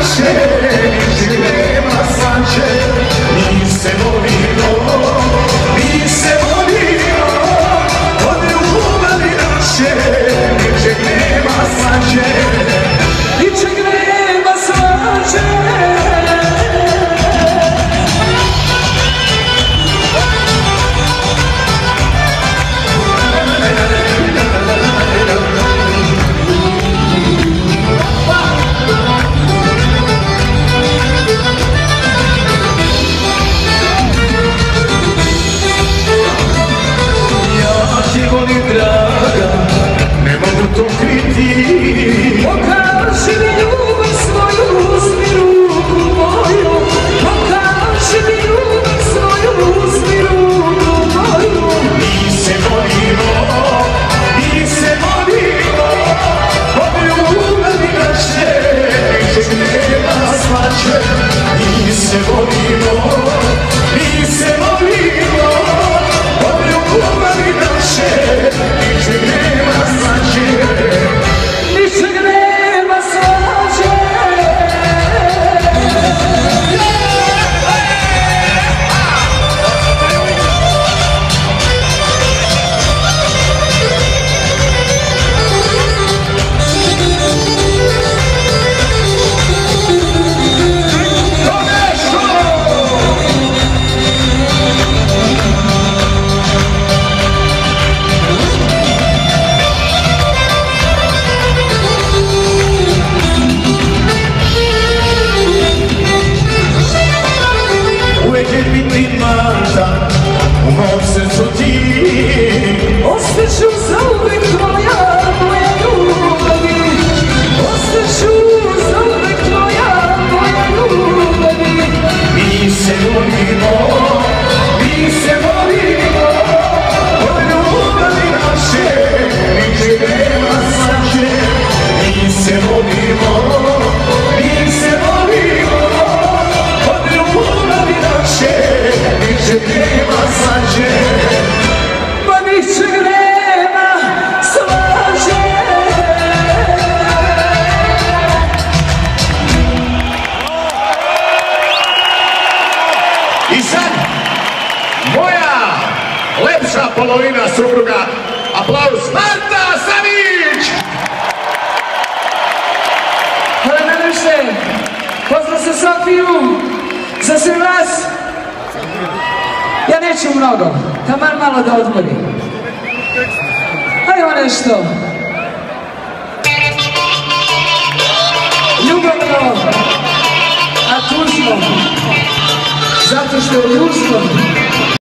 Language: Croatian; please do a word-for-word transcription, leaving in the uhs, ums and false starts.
naše, ničeg nema svađe, mi se volimo, mi se volimo, od ljubavi naše, ničeg nema svađe, ničeg nema svađe. To kriti, pokaži mi ljubav svoju, uzmi ruku moju, pokaži mi ljubav svoju, uzmi ruku moju. Mi se volimo, mi se volimo, od ljubavi naše, ničeg nema svađe. Mi se volimo, mi se volimo, od ljubavi naše, ničeg nema svađe. U mom srcu ti ostaću zauvek tvoja, moja ljubavi. Ostaću zauvek tvoja, moja ljubavi. Mi se volimo, mi se volimo, od ljubavi naše, ničeg nema svađe. Mi se volimo, mi se volimo, od ljubavi naše, ničeg nema svađe, pa ničeg nema svađe. I sad, moja lepša polovina supruga, aplauz, Marta Savić! Hvala najviše, pozdrav za Sofiju, za sve vas. Ja neću mnogo, taman malo da odmorim. Hajmo nešto. Ljubavno, a tužno, zato što je tužno.